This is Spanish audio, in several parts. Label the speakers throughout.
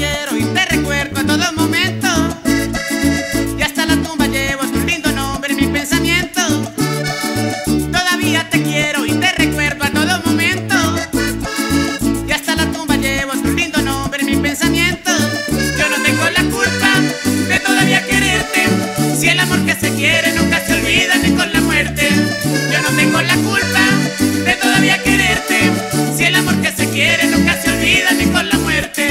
Speaker 1: quiero y te recuerdo a todo momento. Y hasta la tumba llevo tu lindo nombre en mi pensamiento. Todavía te quiero y te recuerdo a todo momento. Y hasta la tumba llevo tu lindo nombre en mi pensamiento. Yo no tengo la culpa de todavía quererte. Si el amor que se quiere nunca se olvida ni con la muerte. Yo no tengo la culpa de todavía quererte. Si el amor que se quiere nunca se olvida ni con la muerte.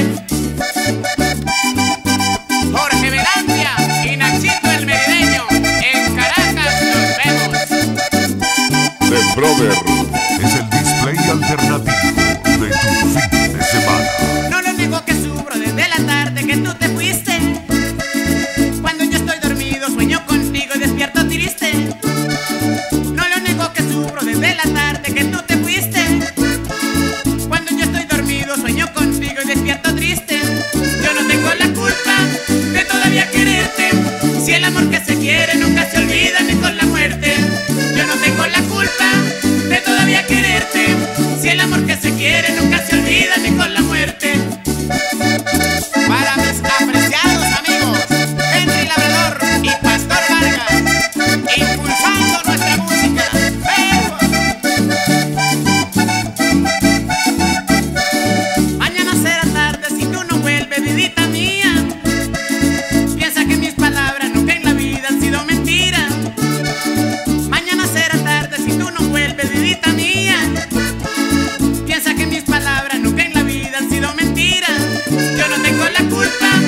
Speaker 1: Jorge Velandia y Nachito el Merideño, en Caracas nos vemos.
Speaker 2: The Brother es el display alternativo de tu fin de semana.
Speaker 1: No lo niego que sufro desde la tarde que tú te fuiste. Cuando yo estoy dormido sueño contigo y despierto triste. No lo niego que sufro desde la tarde que tú te fuiste. Cuando yo estoy dormido sueño contigo y despierto triste. Yo no tengo la culpa de todavía quererte. Si el amor que se quiere nunca se olvida ni con la muerte. Yo no tengo la culpa de todavía quererte. Si el amor que se quiere nunca se olvida ni con la muerte. Para mis apreciados amigos Henry Labrador y Pastor Vargas, impulsando nuestra música. Mañana será tarde si tú no vuelves, vidita mía. Piensa que mis palabras nunca en la vida han sido mentiras. Mañana será tarde si tú no vuelves, vidita mía. Piensa que mis palabras nunca en la vida han sido mentiras. Yo no tengo la culpa